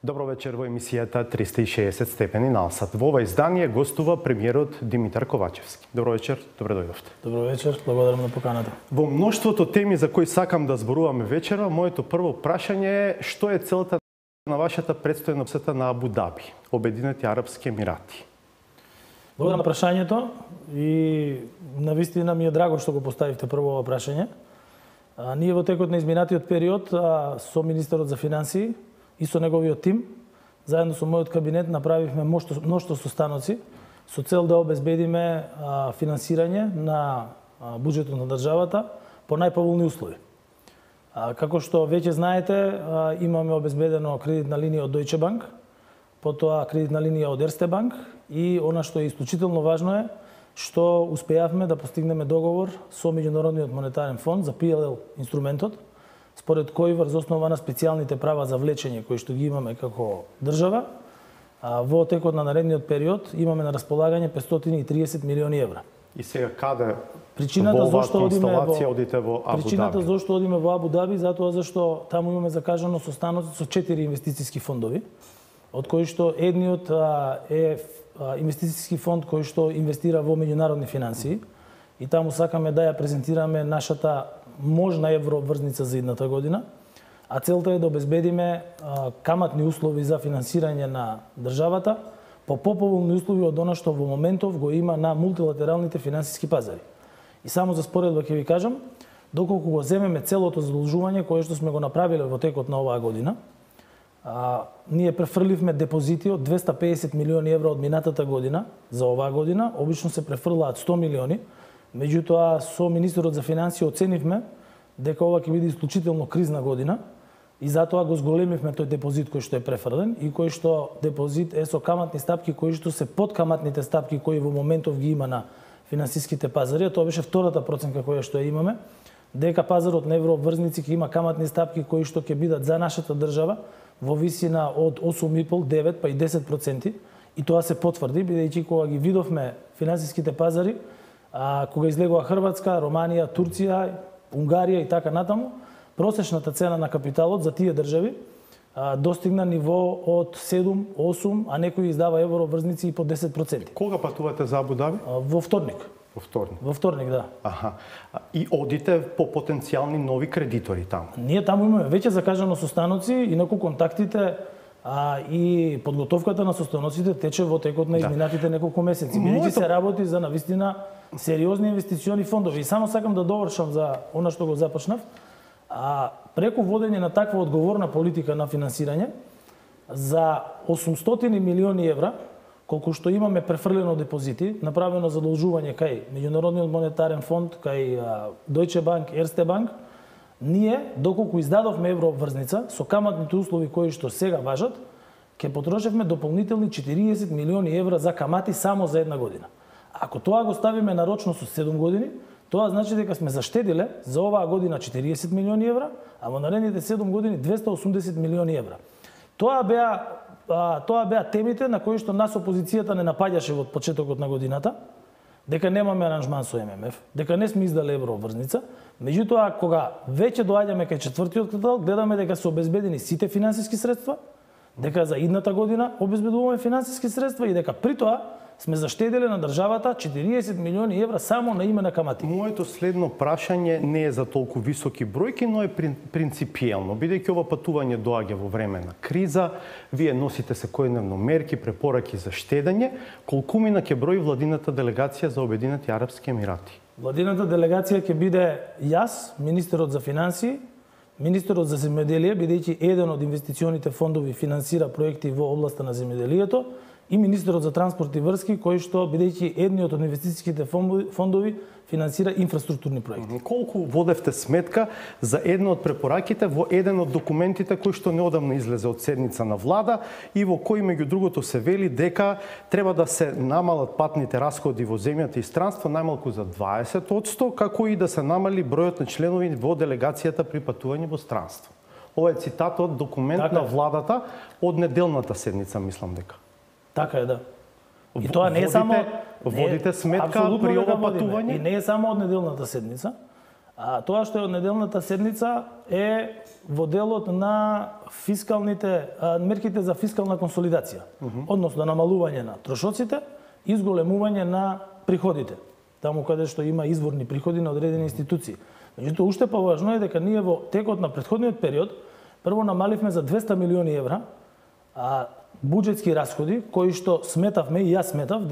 Добро вечер во емисијата 360 степени налсат. Во ова издание гостува премиерот Димитар Ковачевски. Добро вечер, добре дојдовте. Добро вечер, благодарам на поканата. Во мноштвото теми за кои сакам да зборуваме вечера, моето прво прашање е што е целта на вашата предстојна посета на Абу Даби, Обединети арапски емирати? Благодарам на прашањето и навистина ми е драго што го поставивте прво ова прашање. Ние во текот на изминатиот период со министерот за финансии и со неговиот тим, заедно со мојот кабинет направивме мноштво состаноци со цел да обезбедиме финансирање на буџетот на државата по најповолни услови. Како што веќе знаете, имаме обезбедено кредитна линија од Deutsche Bank, потоа кредитна линија од Erste Bank и она што е исклучително важно е што успеавме да постигнеме договор со Меѓународниот монетарен фонд за PLL инструментот, според кој врз основа на специјалните права за влечење кои што ги имаме како држава, во текот на наредниот период имаме на располагање 530 милиони евра. И сега каде Причината зошто одите во Абу Даби? Причината зошто одиме во Абу Даби затоа зашто таму имаме закажано состаноци со 4 инвестициски фондови, од кои што едниот е инвестициски фонд кој што инвестира во меѓународни финансии и таму сакаме да ја презентираме нашата можна еврообврзница за идната година, а целта е да обезбедиме каматни услови за финансирање на државата по поповолни услови од она што во моментов го има на мултилатералните финансиски пазари. И само за споредба ќе ви кажам, доколку го земеме целото задолжување кое што сме го направиле во текот на оваа година, ние префрливме депозити од 250 милиони евра од минатата година за оваа година, обично се префрлаат 100 милиони, меѓутоа со министерот за финансии оценивме дека ова ќе биде исклучително кризна година и затоа го зголемивме тој депозит кој што е префрлен и кој што депозит е со каматни стапки кои што се под каматните стапки кои во моментов ги има на финансиските пазари, тоа беше втората проценка која што ја имаме, дека пазарот на еврообврзници ќе има каматни стапки кои што ќе бидат за нашата држава во висина од 8,5, 9 па и 10%, и тоа се потврди бидејќи кога ги видовме финансиските пазари, кога излегува Хрватска, Романија, Турција, Унгарија и така натаму, просечната цена на капиталот за тие држави достигна ниво од 7, 8, а некои издава еврообврзници и по 10%. Кога патувате за Абу Даби? Во вторник. Во вторник? Во вторник, да. Аха. И одите по потенцијални нови кредитори таму? Ние таму имаме веќе закажано состаноци, инаку контактите и подготовката на состаноците тече во текот на изминатите неколку месеци. Бидејќи се работи за навистина сериозни инвестициони фондови. И само сакам да довршам за она што го започнав. Преку водење на таква одговорна политика на финансирање, за 800 милиони евра, колку што имаме префрлено депозити, направено задолжување кај Меѓународниот монетарен фонд, кај Deutsche Bank, Erste Bank, ние, доколку издадовме еврообврзница, со каматните услови кои што сега важат, ќе потрошевме дополнителни 40 милиони евра за камати само за една година. Ако тоа го ставиме нарочно со 7 години, тоа значи дека сме заштедиле за оваа година 40 милиони евра, а во наредните 7 години 280 милиони евра. Тоа беа темите на кои што нас опозицијата не напаѓаше во почетокот на годината, дека немаме аранжман со ММФ, дека не сме издале еврообврзница. Меѓутоа, кога веќе доаѓаме кај четвртиот квартал, гледаме дека се обезбедени сите финансиски средства, дека за идната година обезбедуваме финансиски средства и дека при тоа сме заштеделе на државата 40 милиони евра само на име на камати. Моето следно прашање не е за толку високи бројки, но е принципиелно. Бидејќи ова патување доаѓа во време на криза, вие носите секојдневно мерки, препораки за штедење, колку мина ќе брои владината делегација за Обединети арапски емирати? Владината делегација ќе биде јас, министерот за финансии, министерот за земјоделие, бидејќи еден од инвестиционите фондови финансира проекти во областа на земјоделието, и министерот за транспорт и врски, кој што, бидејќи едниот од инвестицијските фондови, финансира инфраструктурни проекти. Колку водевте сметка за една од препораките во еден од документите кој што неодамна излезе од седница на влада и во кој меѓу другото се вели дека треба да се намалат патните расходи во земјата и странство најмалку за 20%, како и да се намали бројот на членови во делегацијата при патување во странство. Ова е цитат од документ на владата од неделната седница, мислам дека. Така е, да. И тоа не е само водите сметка при ова патување? И не е само од неделната седница. А тоа што е од неделната седница е во делот на мерките за фискална консолидација, односно намалување на трошоците и зголемување на приходите, таму каде што има изворни приходи на одредени институции. Меѓутоа, уште поважно е дека ние во текот на претходниот период прво намаливме за 200 милиони евра буџетски расходи, кои што сметавме и јас сметав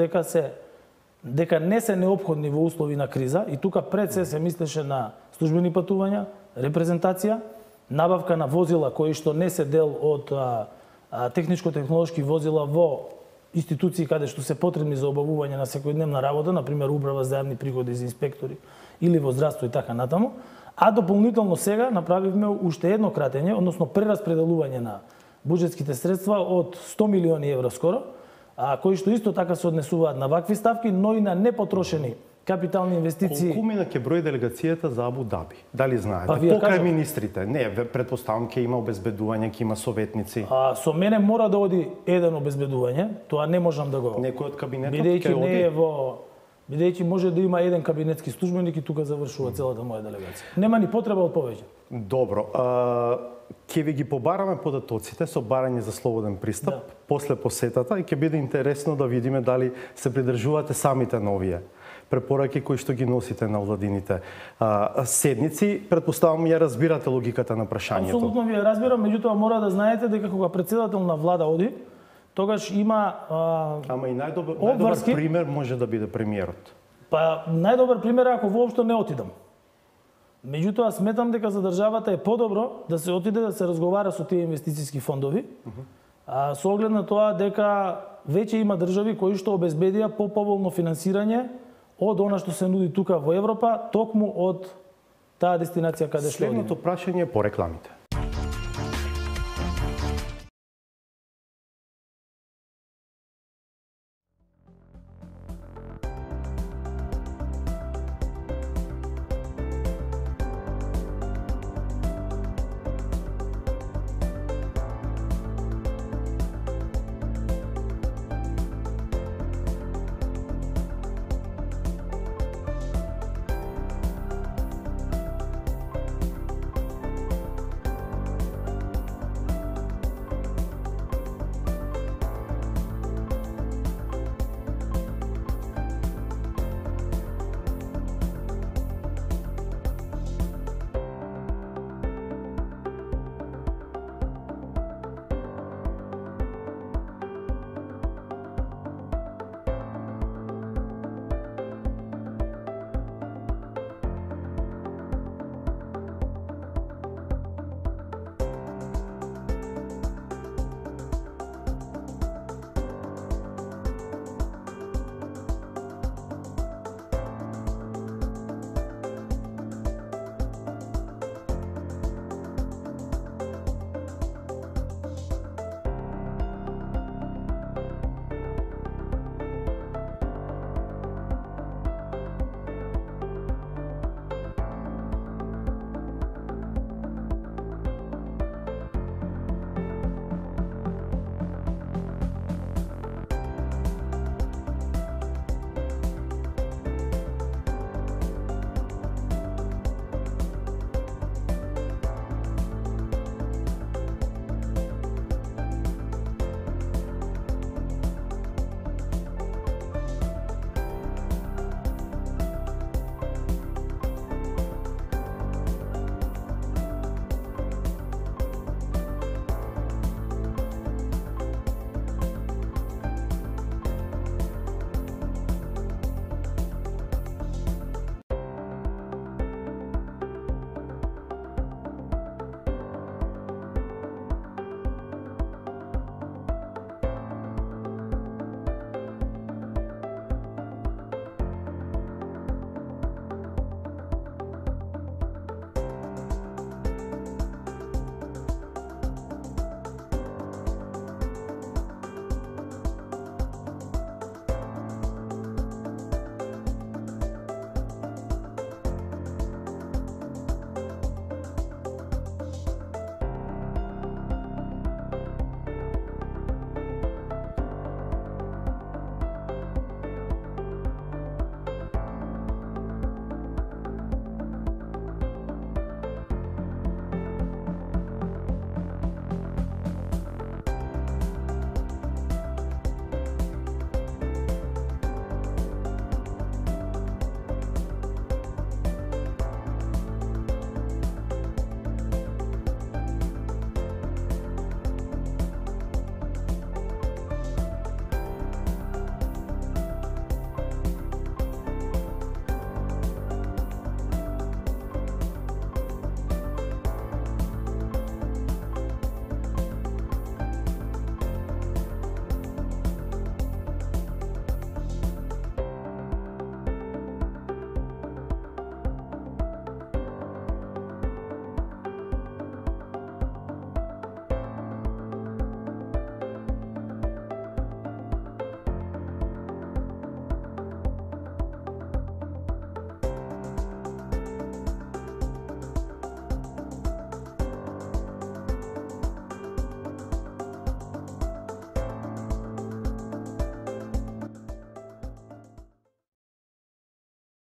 дека не се неопходни во услови на криза, и тука пред се мислеше на службени патувања, репрезентација, набавка на возила кои што не се дел од техничко-технолошки возила во институции каде што се потребни за обавување на секојдневна работа, например управа за јавни приходи за инспектори или во здравство и така натаму, а дополнително сега направивме уште едно кратење, односно прераспределување на буџетските средства од 100 милиони евра скоро, кои што исто така се однесуваат на вакви ставки, но и на непотрошени капитални инвестиции. Колку мина ќе брои делегацијата за Абу Даби? Дали знаете? Покрај министрите? Не, предпоставам ќе има обезбедување, ќе има советници. Со мене мора да оди еден обезбедување, тоа не можам да го... Некој од кабинетот ќе оди? Бидејќи може да има еден кабинетски службеник и тука завршува целата моја делегација. Нема ни потреба од повеќе. Добро. Ќе ви ги побараме податоците со барање за слободен пристап после посетата и ќе биде интересно да видиме дали се придржувате самите на овие препораки кои што ги носите на владините седници. Предпоставам ја разбирате логиката на прашањето. Апсолутно ви ја разбирам, меѓутоа мора да знаете дека кога председател на влада оди, тогаш има Ама и најдобар пример може да биде премиерот. Па најдобар пример е ако воопшто не отидам. Меѓутоа сметам дека за државата е подобро да се отиде да се разговара со тие инвестициски фондови, со оглед на тоа дека веќе има држави кои што обезбедија поповолно финансирање од она што се нуди тука во Европа, токму од таа дестинација каде што одиме. Следното прашање е по рекламите.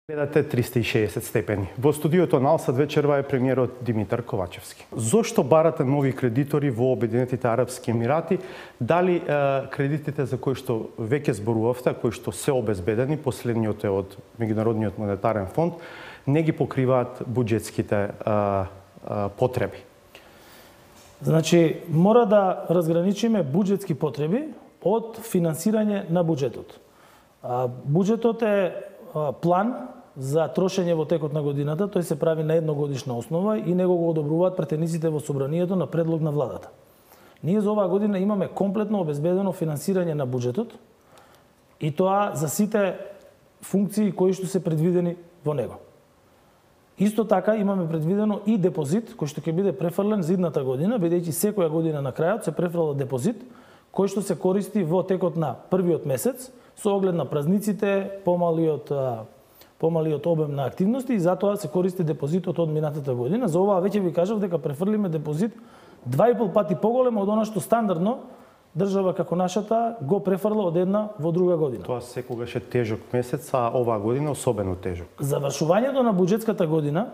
Гледате 360 степени. Во студиото на Алсат вечерва е премиерот Димитар Ковачевски. Зошто барате нови кредитори во Обединетите Арапски Емирати? Дали кредитите за кои што веќе зборувавте, кои што се обезбедени, последниот е од Меѓународниот монетарен фонд, не ги покриваат буџетските потреби? Значи, мора да разграничиме буџетски потреби од финансирање на буџетот. Буџетот е план за трошење во текот на годината, тој се прави на едногодишна основа и него го одобруваат претениците во собранието на предлог на владата. Ние за оваа година имаме комплетно обезбедено финансирање на буџетот и тоа за сите функции кои што се предвидени во него. Исто така имаме предвидено и депозит кој што ќе биде префрлен за идната година, бидејќи секоја година на крајот се префрла депозит кој што се користи во текот на првиот месец со оглед на празниците, помалиот обем на активности и затоа се користи депозитот од минатата година. За оваа веќе ви кажав дека префрлиме депозит 2,5 пати поголем од она што стандардно држава како нашата го префрла од една во друга година. Тоа секогаш е тежок месец, а оваа година особено тежок. Завршувањето на буџетската година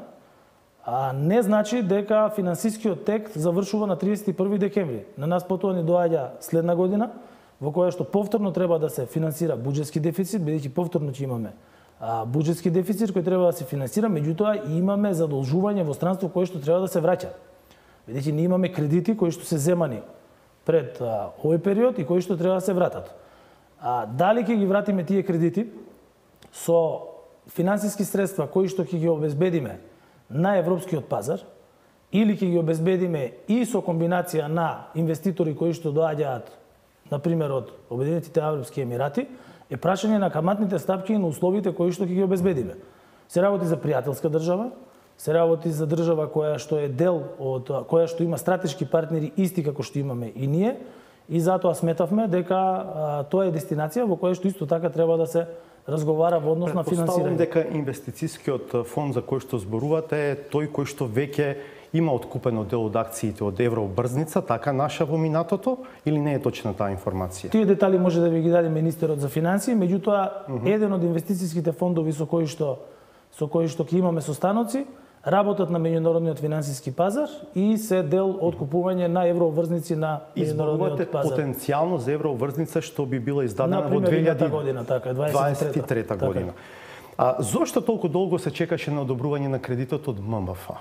не значи дека финансискиот тек завршува на 31 декември. На нас потоа ни доаѓа следна година, во која што повторно треба да се финансира буџетски дефицит, бидејќи повторно ќе имаме буџетски дефицит кој треба да се финансира, меѓутоа имаме задолжување во странство кое што треба да се враќа. Бидејќи ние имаме кредити кои што се земани пред овој период и кои што треба да се вратат. Дали ќе ги вратиме тие кредити со финансиски средства кои што ќе ги обезбедиме на европскиот пазар или ќе ги обезбедиме и со комбинација на инвеститори кои што доаѓаат например од Обединетите Арапски Емирати, е прашање на каматните стапки и на условите кои што ќе ги обезбедиме. Се работи за пријателска држава, се работи за држава која што е дел од која што има стратешки партнери исти како што имаме и ние, и затоа сметавме дека тоа е дестинација во која што исто така треба да се разговара во однос на финансирање. Претпоставувам дека инвестицијскиот фонд за кој што зборувате е тој кој што веќе има откупено дел од акциите од Евробрзница, така наша во минатото, или не е точна таа информација? Тие детали може да ви ги даде министерот за финансии, меѓутоа еден од инвестицијските фондови со кои што ќе имаме состаноци работат на меѓународниот финансиски пазар и се дел од купување на евроврзници на меѓународниот пазар. Потенцијално за евроврзница што би била издадена во 2023 година, така, 23 година. Зошто толку долго се чекаше на одобрување на кредитот од ММФ?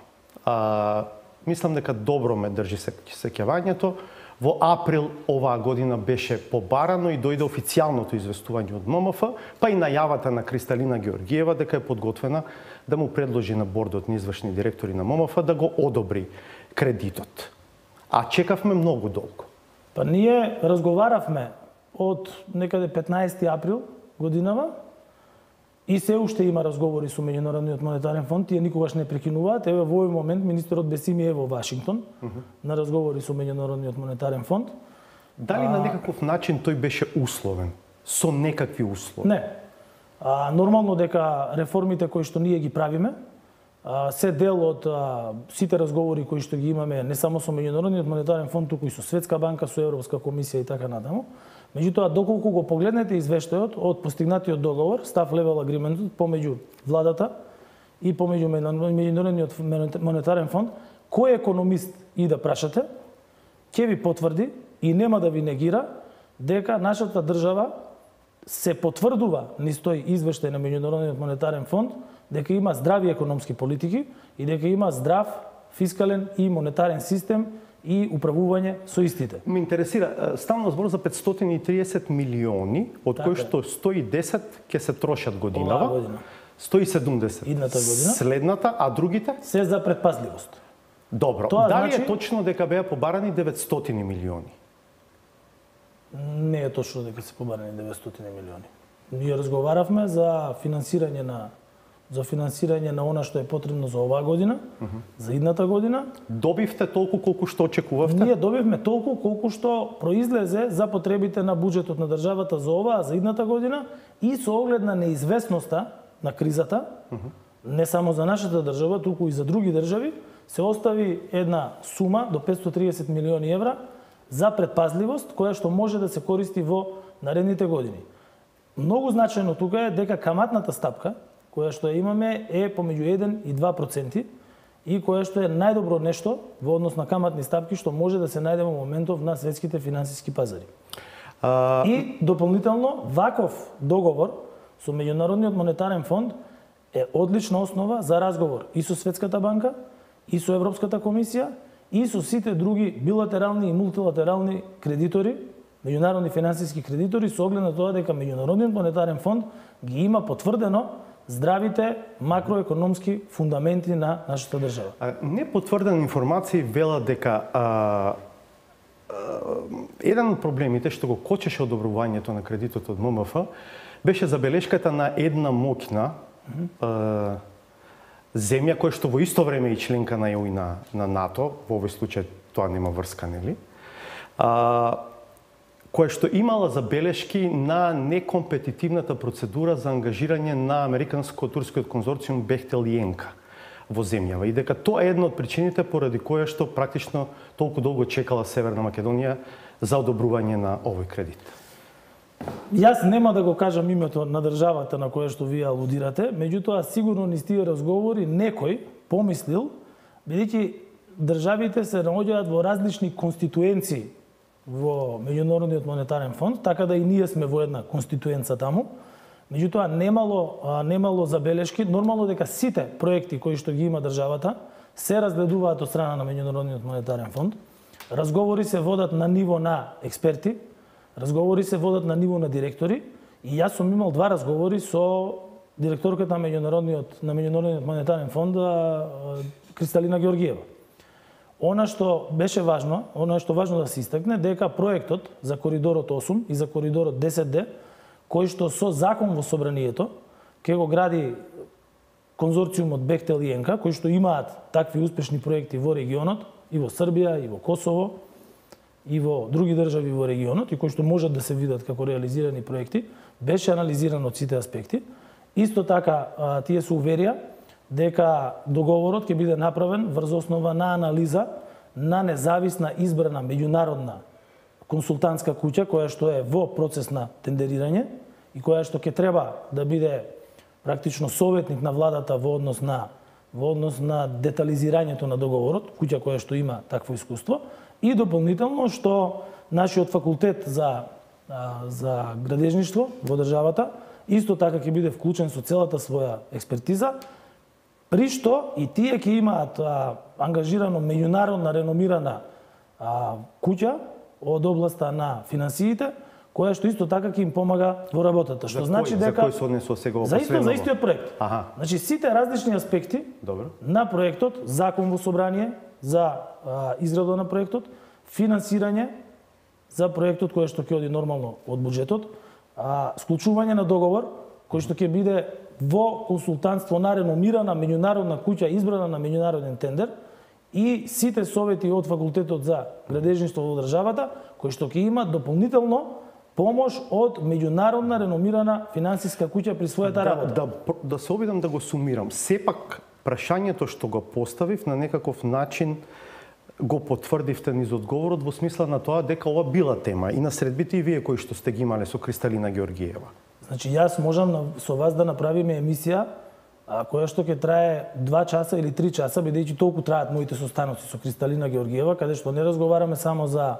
Мислам дека добро ме држи сеќавањето. Во април оваа година беше побарано и дојде официјалното известување од ММФ, па и најавата на Кристалина Георгиева дека е подготвена да му предложи на бордот на извршни директори на ММФ да го одобри кредитот. А чекавме многу долго. Па ние разговаравме од некаде 15 април годинава и се уште има разговори со Меѓународниот монетарен фонд, тие никогаш не прекинуваат. Еве во овој момент министерот Бесими е во Вашингтон на разговори со Меѓународниот монетарен фонд. Дали на некаков начин тој беше условен? Со некакви услови? Не. Нормално дека реформите кои што ние ги правиме се дел од сите разговори кои што ги имаме не само со Меѓународниот монетарен фонд, туку и со Светска банка, со Европска комисија и така натаму. Меѓутоа, доколку го погледнете извештајот од постигнатиот договор, Staff Level Agreement помеѓу владата и помеѓу Меѓународниот монетарен фонд, кој економист и да прашате, ќе ви потврди и нема да ви негира дека нашата држава се потврдува низ тој извештај на Меѓународниот монетарен фонд дека има здрави економски политики и дека има здрав фискален и монетарен систем и управување со истите. Ме интересира, ставно збор за 530 милиони, од кои што 110 ќе се трошат годинава, 170 идната година, следната, а другите? Се за предпазливост. Добро, дали е точно дека беа побарани 900 милиони? Не е точно дека се побарани 900 милиони. Ние разговаравме за финансирање на она што е потребно за оваа година, за идната година. Добивте толку колку што очекувавте? Ние добивме толку колку што произлезе за потребите на буџетот на државата за оваа, за идната година и со оглед на неизвестноста на кризата, не само за нашата држава, туку и за други држави, се остави една сума до 530 милиони евра за предпазливост, која што може да се користи во наредните години. Многу значајно тука е дека каматната стапка, која што ја имаме е помеѓу 1 и 2% и која што е најдобро нешто во однос на каматни стапки што може да се најде во моментов на светските финансиски пазари. И дополнително ваков договор со Меѓународниот монетарен фонд е одлична основа за разговор и со Светската банка, и со Европската комисија, и со сите други билатерални и мултилатерални кредитори, меѓународни финансиски кредитори, со оглед на тоа дека Меѓународниот монетарен фонд ги има потврдено здравите макроекономски фундаменти на нашата држава. Непотврдени информации велат дека еден од проблемите што го кочеше одобрувањето на кредитот од ММФ беше забелешката на една моќна земја која што во исто време е и членка на ЕУ и на НАТО, во овој случај тоа нема врска, нели? Која што имала забелешки на некомпетитивната процедура за ангажирање на американско-турскиот конзорциум Бехтел и Енка во земјава и дека тоа е една од причините поради која што практично толку долго чекала Северна Македонија за одобрување на овој кредит. Јас нема да го кажам името на државата на која што вие алудирате, меѓутоа сигурно низ тие разговори некој помислил, бидејќи државите се наоѓаат во различни конституенции во Меѓународниот монетарен фонд, така да и ние сме во една конституенца таму. Меѓутоа немало забелешки, нормално дека сите проекти кои што ги има државата се разгледуваат од страна на Меѓународниот монетарен фонд. Разговори се водат на ниво на експерти, разговори се водат на ниво на директори и јас сум имал 2 разговори со директорката на Меѓународниот монетарен фонд Кристалина Георгиева. Она што важно да се истакне дека проектот за коридорот 8 и за коридорот 10D, кој што со закон во собранието ќе го гради конзорциумот Бехтел и Енка, кои што имаат такви успешни проекти во регионот, и во Србија, и во Косово, и во други држави во регионот, и кои што можат да се видат како реализирани проекти, беше анализиран од сите аспекти. Исто така, тие се уверија дека договорот ќе биде направен врз основа на анализа на независна избрана меѓународна консултантска куќа која што е во процес на тендерирање и која што ќе треба да биде практично советник на владата во однос на детализирањето на договорот, куќа која што има такво искуство, и дополнително што нашиот факултет за градежништво во државата исто така ќе биде вклучен со целата своја експертиза, при што и тие ќе имаат ангажирано меѓународна реномирана куќа од областа на финансиите, која што исто така ќе им помага во работата. Што значи дека за кој се однесува сега последно? За истиот проект. Значи сите различни аспекти на проектот, закон во собрание за израда на проектот, финансирање за проектот кој што ќе оди нормално од буџетот, склучување на договор кој што ќе биде во консултантство на реномирана меѓународна куќа избрана на меѓународен тендер и сите совети од факултетот за градежништво во државата кои што ќе имат дополнително помош од меѓународна реномирана финансиска куќа при својата работа. Да се обидам да го сумирам. Сепак прашањето што го поставив на некаков начин го потврдивте низ одговорот во смисла на тоа дека ова била тема и на средбите и вие кои што сте ги имале со Кристалина Георгиева. Значи јас можам со вас да направиме емисија која што ќе трае 2 часа или 3 часа, бидејќи толку траат моите состаноци со Кристалина Георгиева, каде што не разговараме само за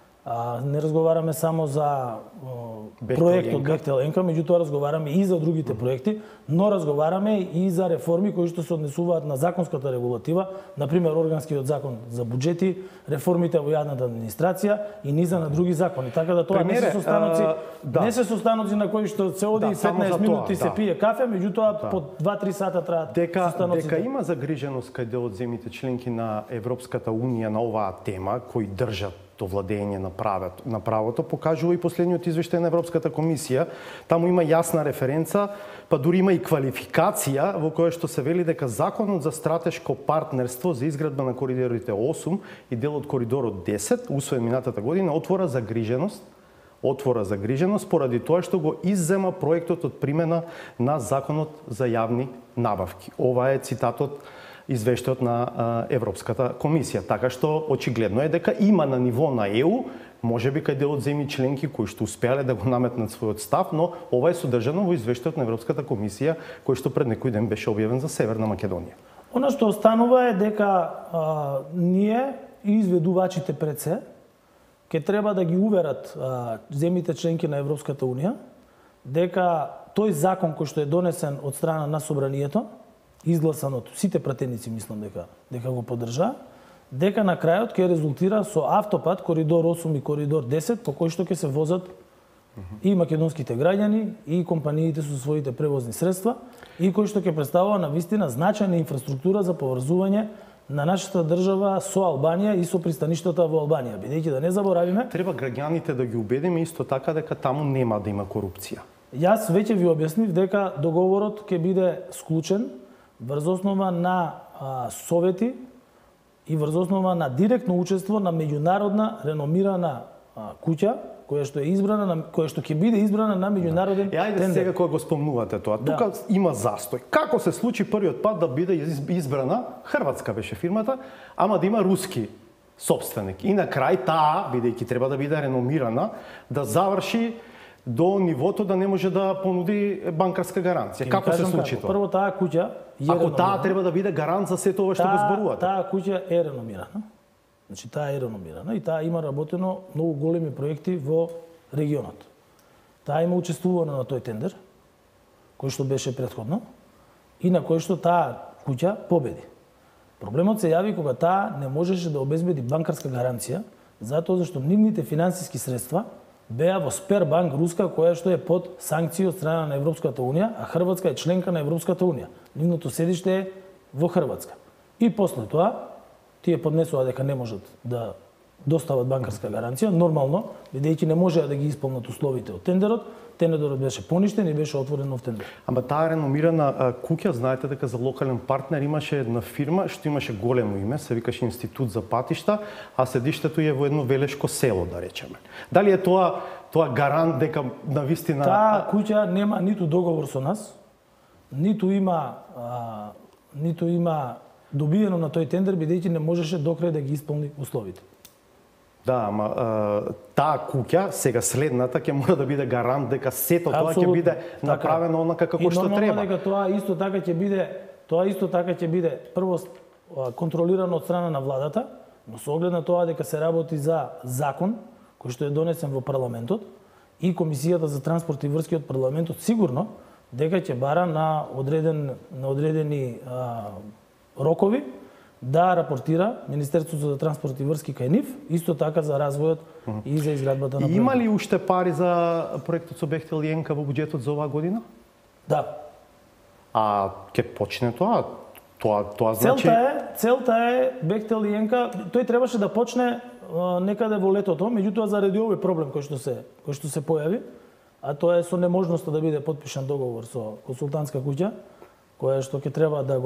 проектот Бехтел Енка, меѓутоа разговараме и за другите проекти, но разговараме и за реформи кои што се однесуваат на законската регулатива, например органскиот закон за буџети, реформите во јавната администрација и низа на други закони. Така да тоа не се состаноци на кои што се оди 15 минути се пие кафе, меѓутоа по 2-3 сата траат состаноците. Дека има загриженост кај дел од земјите членки на Европската унија на оваа тема, кои држат владење на правото, покажува и последниот извештај на Европската комисија. Таму има јасна референца, па дури има и квалификација во која што се вели дека законот за стратешко партнерство за изградба на коридорите 8 и дел од коридорот 10, усвоен минатата година, отвора загриженост поради тоа што го иззема проектот од примена на законот за јавни набавки. Ова е цитатот извештајот на Европската комисија. Така што очигледно е дека има на ниво на ЕУ можеби кај дел од земји членки кои што успеале да го наметнат својот став, но ова е содржано во извештајот на Европската комисија кој што пред некој ден беше објавен за Северна Македонија. Она што останува е дека ние и изведувачите пред се ќе треба да ги уверат земјите членки на Европската унија дека тој закон кој што е донесен од страна на собранието, изгласан од сите пратеници, мислам дека го поддржа, дека на крајот ќе резултира со автопат коридор 8 и коридор 10 по кој што ќе се возат и македонските граѓани и компаниите со своите превозни средства и кој што ќе представува на вистина значајна инфраструктура за поврзување на нашата држава со Албанија и со пристаништата во Албанија, бидејќи да не заборавиме, треба граѓаните да ги убедиме исто така дека таму нема да има корупција. Јас веќе ви објаснив дека договорот ќе биде склучен врз основа на совети и врз основа на директно учество на меѓународна реномирана куќа која што е избрана, која што ќе биде избрана на меѓународен тендер. Ајде сега кога го спомнувате тоа. Тука има застој. Како се случи првиот пат да биде избрана хрватска беше фирмата, ама да има руски сопственик. И на крај таа, бидејќи треба да биде реномирана, да заврши до нивото да не може да понуди банкарска гаранција. Како се случи тоа? Прво таа куќа е ако таа треба да биде гарант за сето ова што го зборувате. Таа куќа е реномирана. Значи таа е реномирана и таа има работено многу големи проекти во регионот. Таа има учествувано на тој тендер кој што беше претходно и на кој што таа куќа победи. Проблемот се јави кога таа не можеше да обезбеди банкарска гаранција затоа зашто нивните финансиски средства беа во Сбербанк руска која што е под санкции од страна на Европската унија, а Хрватска е членка на Европската унија. Нивното седиште е во Хрватска. И после тоа тие поднесува дека не можат да достават банкарска гаранција, нормално, бидејќи не можеа да ги исполнат условите од тендерот, тендерот беше поништен и беше отворен нов тендер. Ама таа реномирана куќа, знаете дека за локален партнер имаше една фирма што имаше големо име, се викаше Институт за патишта, а седиштето е во едно велешко село, да речеме. Дали е тоа гарант дека навистина таа куќа нема ниту договор со нас, ниту има добиено на тој тендер бидејќи не можеше докрај да ги исполни условите. Да, ама таа куќа, сега следната, ќе мора да биде гарант дека сето тоа ќе биде направено онака како што треба. И нормално дека тоа исто така ќе биде прво контролирано од страна на владата, но со оглед на тоа дека се работи за закон кој што е донесен во парламентот и Комисијата за транспорт и врски од парламентот сигурно дека ќе бара на одредени рокови да рапортира Министерството за транспорт и врски кај нив, исто така за развојот и за изградбата на има ли уште пари за проектот со Бехтел и ЕНК во буџетот за оваа година? Да. А ќе почне тоа? Тоа значи целта е Бехтел и ЕНК, тој требаше да почне некаде во летото, меѓутоа заради овој проблем кој што се појави, а тоа е со неможноста да биде потпишан договор со консултантска куќа, која што ќе треба да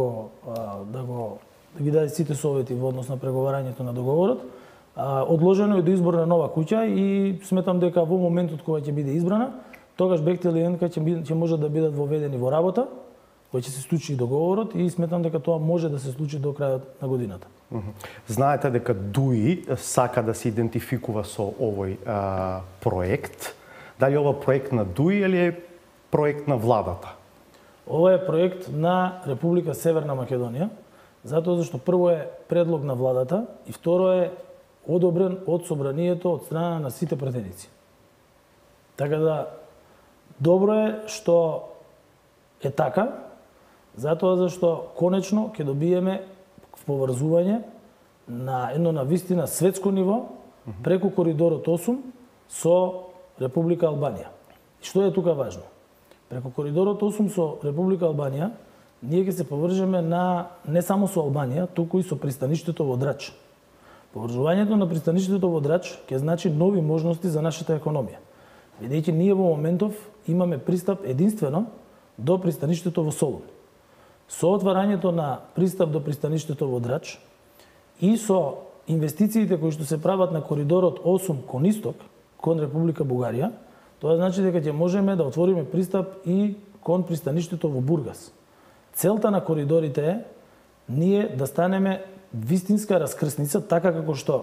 ги даде сите совети во однос на преговарањето на договорот. Одложено е до избор на нова куќа и сметам дека во моментот кога ќе биде избрана, тогаш Бехтел и ЕНК ќе може да бидат воведени во работа, кој ќе се случи договорот и сметам дека тоа може да се случи до крајот на годината. Знаете дека ДУИ сака да се идентификува со овој проект. Дали ова проект на ДУИ или е проект на владата? Ова е проект на Република Северна Македонија, затоа зашто прво е предлог на владата и второ е одобрен од собранието од страна на сите пратеници. Така да добро е што е така, затоа зашто конечно ќе добиеме поврзување на едно навистина светско ниво преку коридорот 8 со Република Албанија. Што е тука важно? Преку коридорот 8 со Република Албанија ние ќе се повржеме не само со Албанија, туку и со пристаништето во Драч. Поврзувањето на пристаништето во Драч ќе значи нови можности за нашата економија. Бидејќи ние во моментов имаме пристап единствено до пристаништето во Солун. Со отварањето на пристап до пристаништето во Драч и со инвестициите кои што се прават на коридорот 8 кон исток, кон Република Бугарија, тоа значи дека ќе можеме да отвориме пристап и кон пристаништето во Бургас. Целта на коридорите е ние да станеме вистинска раскрсница, така како што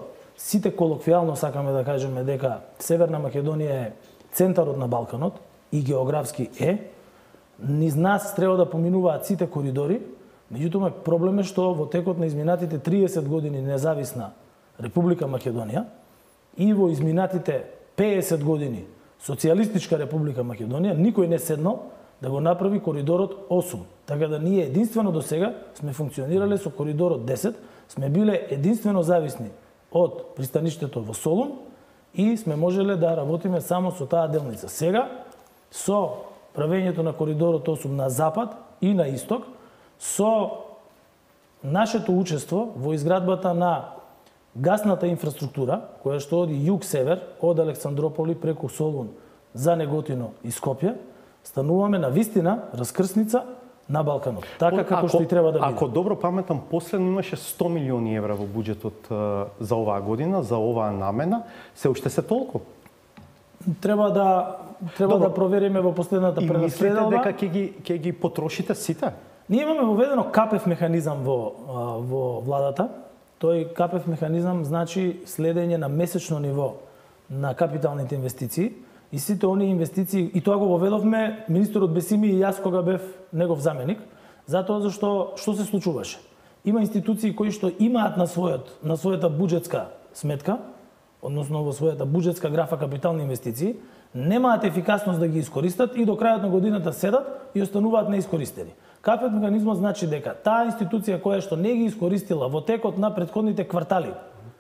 сите колоквијално сакаме да кажеме дека Северна Македонија е центарот на Балканот и географски е. Низ нас треба да поминуваат сите коридори, меѓутоа проблем е што во текот на изминатите 30 години независна Република Македонија и во изминатите 50 години Социјалистичка Република Македонија никој не седнал да го направи коридорот 8. Така да ние единствено до сега сме функционирале со коридорот 10, сме биле единствено зависни од пристаништето во Солун и сме можеле да работиме само со таа делница. Сега, со правењето на коридорот 8 на запад и на исток, со нашето учество во изградбата на гасната инфраструктура, која што оди југ-север, од Александрополи преку Солун за Неготино и Скопје, стануваме на вистина раскрсница на Балканот. Така како што и треба да биде. Ако добро паметам, последно имаше 100 милиони евра во буџетот за оваа година, за оваа намена. Се уште се толку? Треба да провериме во последната прераспределба. И мислите дека ќе ги потрошите сите? Ние имаме воведено КПФ механизам во владата. Тој КПФ механизам значи следење на месечно ниво на капиталните инвестиции и сите оние инвестиции, и тоа го воведовме министерот Бесими и јас кога бев негов заменик, затоа зашто што се случуваше. Има институции кои што имаат на својата буџетска сметка, односно во својата буџетска графа капитални инвестиции, немаат ефикасност да ги искористат и до крајот на годината седат и остануваат неискористени. КПФ механизмот значи дека таа институција која што не ги искористила во текот на претходните квартали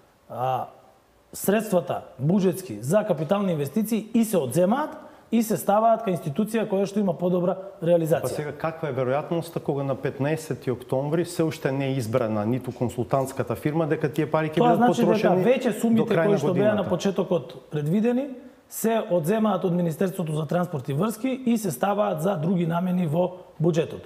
средствата буџетски за капитални инвестиции и се одземаат и се ставаат кај институција која што има подобра реализација. Па сега каква е веројатноста кога на 15 октомври се уште не е избрана ниту консултантската фирма дека тие пари ќе бидат потрошени? Тоа значи дека веќе сумите кои што беа на почетокот предвидени се одземаат од Министерството за транспорт и врски и се ставаат за други намени во буџетот.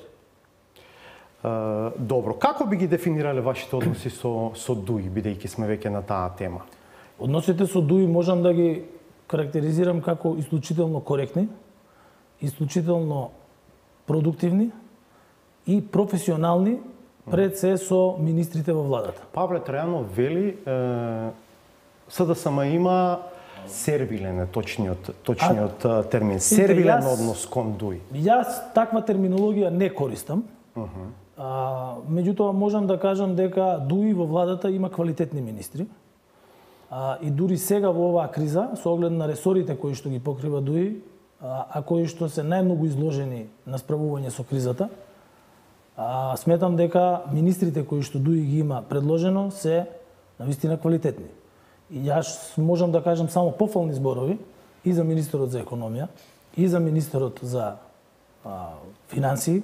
Добро, како би ги дефинирале вашите односи со ДУИ, бидејќи сме веќе на таа тема? Односите со ДУИ можам да ги карактеризирам како исклучително коректни, исклучително продуктивни и професионални пред се со министрите во владата. Павле Трајанов вели СДСМ има сервилен е точниот термин, сервилен однос кон ДУИ. Јас таква терминологија не користам. Меѓутоа можам да кажам дека ДУИ во владата има квалитетни министри. И дури сега во оваа криза, со оглед на ресорите кои што ги покрива ДУИ, а кои што се најмногу изложени на справување со кризата, сметам дека министрите кои што ДУИ ги има предложено се навистина квалитетни. И јас можам да кажам само пофални зборови и за министерот за економија, и за министерот за финансии,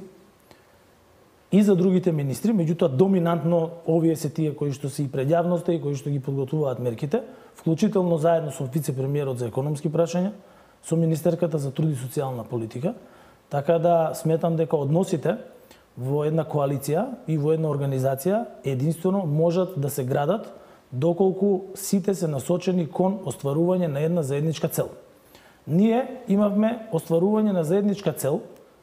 и за другите министри, меѓутоа доминантно овие се тие кои што се и пред јавноста и кои што ги подготвуваат мерките, вклучително заедно со вице-премиерот за економски прашања, со министерката за труд и социјална политика, така да сметам дека односите во една коалиција и во една организација единствено можат да се градат доколку сите се насочени кон остварување на една заедничка цел. Ние имавме остварување на заедничка цел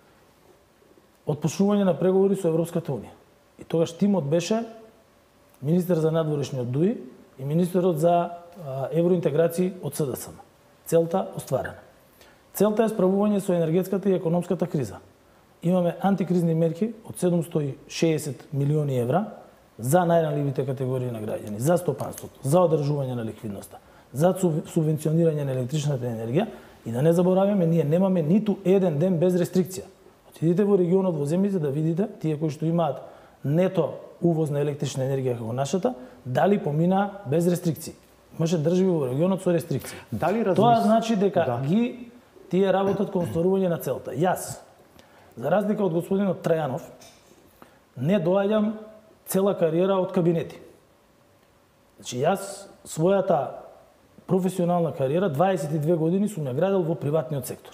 отпочнување на преговори со Европската унија. И тогаш тимот беше министер за надворешниот ДУИ и министерот за евроинтеграции од СДСМ. Целта остварена. Целта е справување со енергетската и економската криза. Имаме антикризни мерки од 760 милиони евра за најранливите категории на граѓани, за стопанството, за одржување на ликвидноста, за субвенционирање на електричната енергија и да не забораваме, ние немаме ниту еден ден без рестрикција. Отидите во регионот, во земјите да видите, тие кои што имаат нето увоз на електрична енергија како нашата, дали помина без рестрикции. Имаше држави во регионот со рестрикции. Тоа значи дека тие работат кон остварување на целта. Јас, за разлика од господинот Трајанов, не доаѓам цела кариера од кабинети. Значи, јас својата професионална кариера 22 години сум ја градел во приватниот сектор.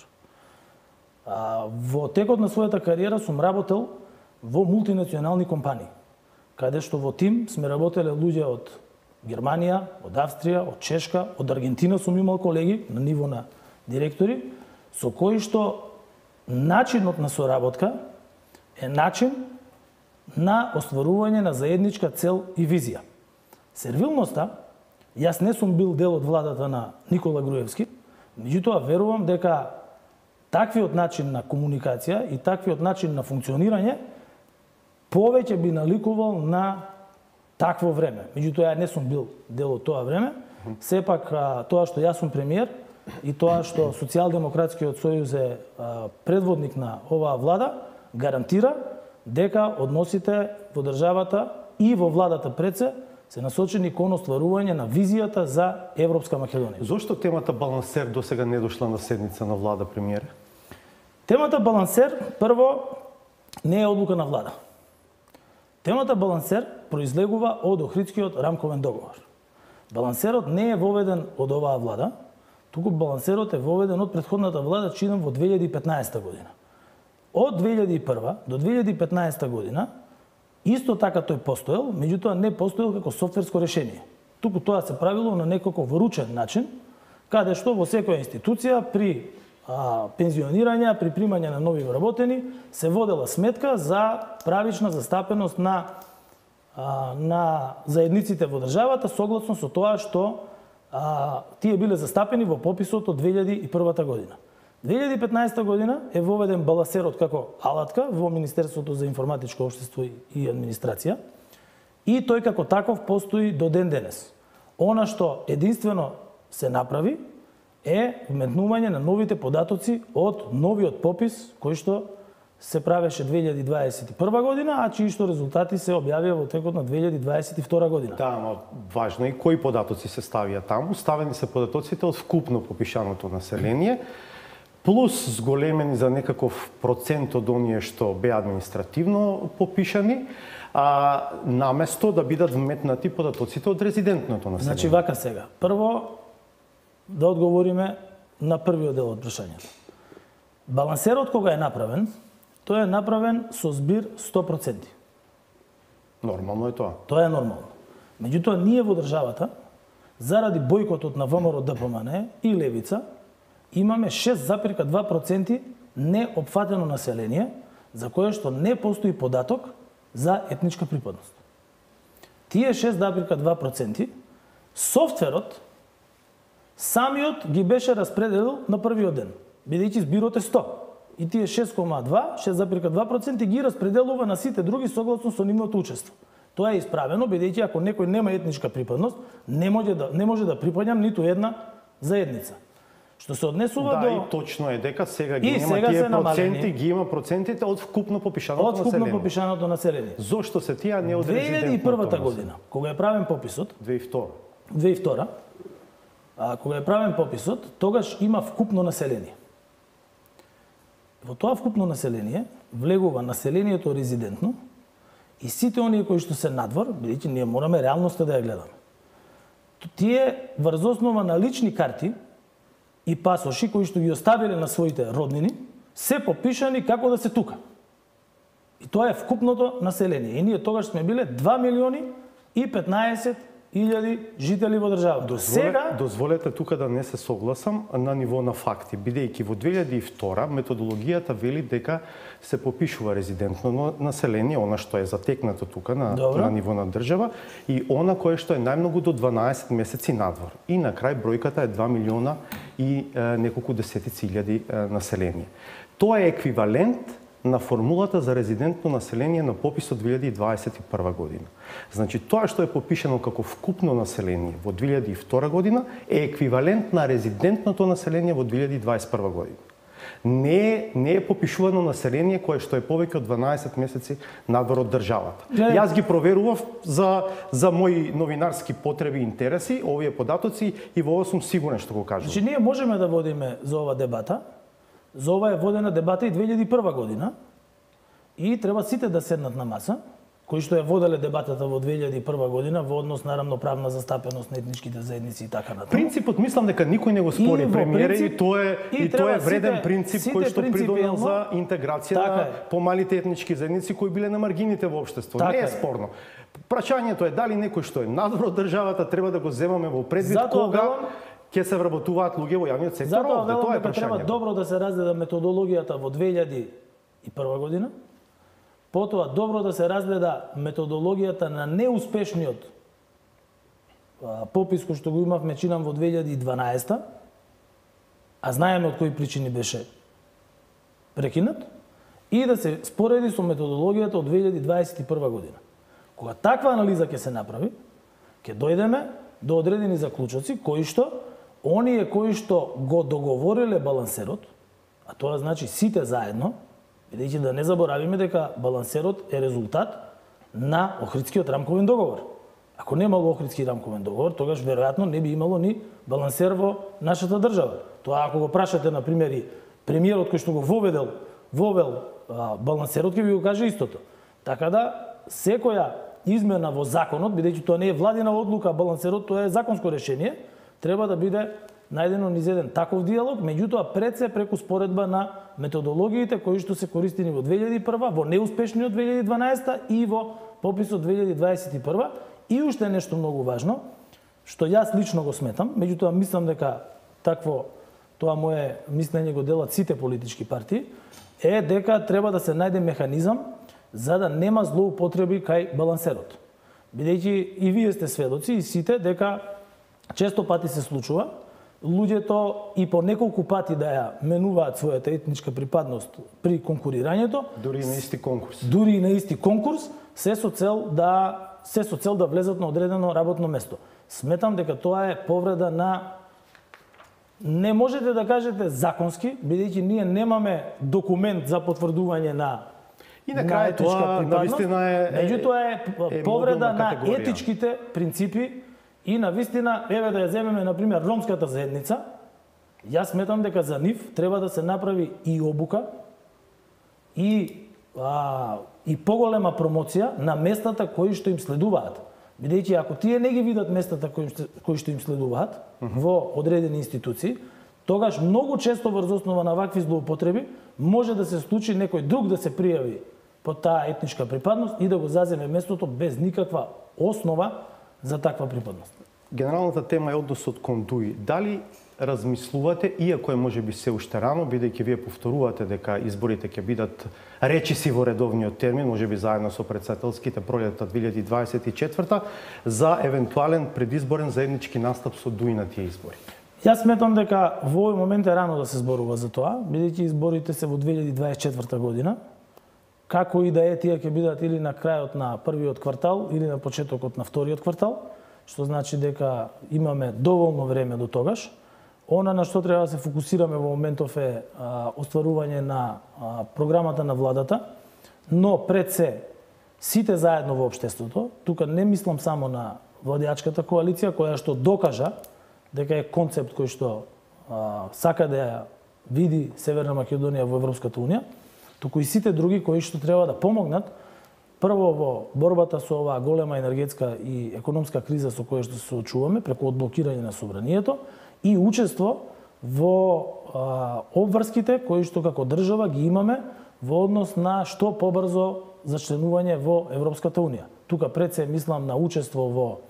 Во текот на својата кариера сум работел во мултинационални компании, каде што во тим сме работеле луѓе од Германија, од Австрија, од Чешка, од Аргентина сум имал колеги на ниво на директори, со кои што начинот на соработка е начин на остварување на заедничка цел и визија. Сервилноста Јас не сум бил дел од владата на Никола Груевски, меѓутоа верувам дека таквиот начин на комуникација и таквиот начин на функционирање повеќе би наликувал на такво време. Меѓутоа ја не сум бил дел од тоа време. Сепак тоа што јас сум премиер и тоа што Социјалдемократскиот сојуз е предводник на оваа влада гарантира дека односите во државата и во владата пред се насочени кон остварување на визијата за Европска Македонија. Зошто темата балансер досега не дошла на седница на влада, премиере? Темата балансер, прво, не е одлука на влада. Темата балансер произлегува од Охридскиот рамковен договор. Балансерот не е воведен од оваа влада, туку балансерот е воведен од претходната влада, чинам во 2015 година. Од 2001 до 2015 година исто така тој постоел, меѓутоа не постоел како софтверско решение. Туку тоа се правило на некако вручен начин, каде што во секоја институција при пензионирање, при примање на нови вработени, се водела сметка за правична застапеност на заедниците во државата, согласно со тоа што тие биле застапени во пописот од 2001 година. 2015 година е воведен балансерот како алатка во Министерството за информатичко општество и администрација и тој како таков постои до ден денес. Она што единствено се направи е вметнување на новите податоци од новиот попис кој што се правеше 2021 година, а чии што резултати се објавија во текот на 2022 година. Да, ама важно е кои податоци се ставија таму. Ставени се податоците од вкупно попишаното население, плюс зголемени за некаков процент од оние што беа административно попишани, наместо да бидат вметнати податоците од резидентното население. Значи вака сега. Прво да одговориме на првиот дел од прашањето. Балансерот кога е направен, тој е направен со збир 100%. Нормално е тоа. Тоа е нормално. Меѓутоа ние во државата заради бојкотот на ВМРО ДПМН и Левица имаме 6,2% неопфатено население за кое што не постои податок за етничка припадност. Тие 6,2% софтверот самиот ги беше распределил на првиот ден, бидејќи збирот е 100. И тие 6,2% ги распределува на сите други согласно со нивното учество. Тоа е исправено, бидејќи ако некој нема етничка припадност, не може да припаѓа ниту една заедница. Што се однесува до... Да, и точно е дека сега ги нема тие проценти, ги има процентите од вкупно попишаното население. Од вкупно попишаното население. Зошто се тие не од резидентното? 2001 година, кога е правен пописот, 2002, кога е правен пописот, тогаш има вкупно население. Во тоа вкупно население влегува населението резидентно и сите оние кои што се надвор, бидејќи ние мораме реалноста да ја гледаме. Тие врз основа на лични карти и пасоши кои што ги оставиле на своите роднини, се попишани како да се тука. И тоа е вкупното население. И ние тогаш сме биле 2.015.000 жители во државата. Дозволете тука да не се согласам на ниво на факти, бидејќи во 2002 методологијата вели дека се попишува резидентно население, она што е затекнато тука на ниво на држава, и она кое што е најмногу до 12 месеци надвор. И на крај бројката е 2 милиона и неколку десетици илјади население. Тоа е еквивалент на формулата за резидентно население на пописот 2021 година. Значи, тоа што е попишано како вкупно население во 2002 година е еквивалент на резидентното население во 2021 година. Не е попишувано население кое што е повеќе од 12 месеци надвор од државата. Јас ги проверував за мои новинарски потреби и интереси овие податоци и во ова сум сигурен што го кажувам. Значи, ние можеме да водиме за ова дебата. За ова е водена дебата и 2001 година и треба сите да седнат на маса, кои што ја воделе дебатата во 2001 година во однос на рамноправна застапеност на етничките заедници и така натаму. Принципот мислам дека никој не го спори, премиере, и тоа е вреден принцип кој што придонел за интеграција на помалите етнички заедници кои биле на маргините во општеството. Не е спорно. Прашањето е дали некој што е надвор од државата треба да го земаме во предвид кога ќе се вработуваат луѓе во јавниот сектор. Затоа велам дека треба добро да се разгледа методологијата во 2001 година, потоа добро да се разгледа методологијата на неуспешниот попис кој што го имавме чинам во 2012, а знаеме од кои причини беше прекинат, и да се спореди со методологијата од 2021 година. Кога таква анализа ќе се направи, ќе дојдеме до одредени заклучоци кои што оние кои што го договориле балансерот, а тоа значи сите заедно, бидејќи да не заборавиме дека балансерот е резултат на Охридскиот рамковен договор. Ако немало Охридски рамковен договор, тогаш веројатно не би имало ни балансер во нашата држава. Тоа ако го прашате на пример и премиерот кој што го вовел балансерот, ќе ви го каже истото. Така да секоја измена во законот, бидејќи тоа не е владина одлука, балансерот тоа е законско решение, треба да биде најдено низ еден таков диалог, меѓутоа пред се преку споредба на методологиите кои што се користени во 2001, во неуспешниот 2012 и во пописот 2021. И уште нешто многу важно, што јас лично го сметам, меѓутоа мислам дека тоа мое мислење го делат сите политички партии, е дека треба да се најде механизам за да нема злоупотреби кај балансерот. Бидејќи и вие сте сведоци и сите дека често пати се случува луѓето и по неколку пати да ја менуваат својата етничка припадност при конкурирањето, дури и на исти конкурс, се со цел да влезат на одредено работно место. Сметам дека тоа е повреда на, не можете да кажете законски, бидејќи ние немаме документ за потврдување на етничка припадност, меѓутоа е повреда на етичките принципи и на вистина, еве да ја земеме на пример ромската заедница, јас сметам дека за нив треба да се направи и обука и поголема промоција на местата кои што им следуваат. Бидејќи ако тие не ги видат местата кои што им следуваат во одредени институции, тогаш многу често врз основа на вакви злоупотреби може да се случи некој друг да се пријави по таа етничка припадност и да го заземе местото без никаква основа за таква припадност. Генералната тема е односот кон ДУИ. Дали размислувате, иако е можеби се уште рано, бидејќи вие повторувате дека изборите ќе бидат речиси во редовниот термин, можеби заедно со претседателските пролетта 2024, за евентуален предизборен заеднички настап со ДУИ на тие избори? Јас сметам дека во овој момент е рано да се зборува за тоа, бидејќи изборите се во 2024 година. Како и да е, тие ќе бидат или на крајот на првиот квартал или на почетокот на вториот квартал, што значи дека имаме доволно време до тогаш. Она на што треба да се фокусираме во моментов е остварување на програмата на владата, но пред се сите заедно во општеството, тука не мислам само на владеачката коалиција која што докажа дека е концепт кој што сака да ја види Северна Македонија во Европската унија, туку и сите други кои што треба да помогнат прво во борбата со оваа голема енергетска и економска криза со која што се соочуваме преку одблокирање на собранието и учество во обврските кои што како држава ги имаме во однос на што побрзо зачленување во Европската унија. Тука пред се мислам на учество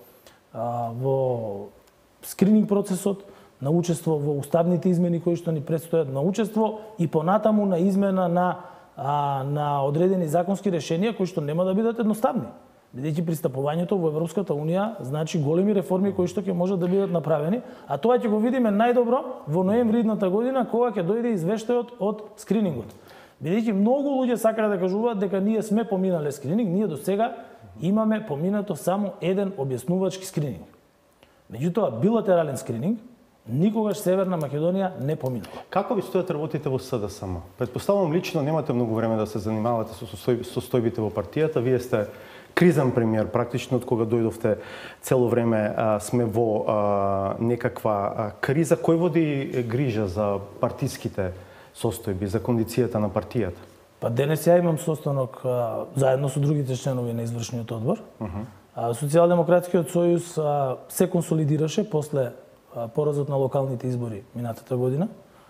во скрининг процесот, на учество во уставните измени кои што ни предстојат, на учество и понатаму на измена на одредени законски решенија кои што нема да бидат едноставни. Бидејќи пристапувањето во Европската унија значи големи реформи кои што ќе можат да бидат направени, а тоа ќе го видиме најдобро во ноември идната година кога ќе дојде извештајот од скринингот. Бидејќи многу луѓе сакаат да кажуваат дека ние сме поминале скрининг, ние до сега имаме поминато само еден објаснувачки скрининг. Меѓутоа билатерален скрининг никогаш Северна Македонија не поминала. Како ви стојат работите во СДСМ? Предпоставувам лично немате многу време да се занимавате со состојбите во партијата. Вие сте кризен премиер, практично од кога дојдовте цело време сме во некаква криза. Кој води грижа за партиските состојби, за кондицијата на партијата? Па денес ја имам состанок заедно со другите членови на извршниот одбор. Социјалдемократскиот сојуз се консолидираше после поразот на локалните избори минатата година.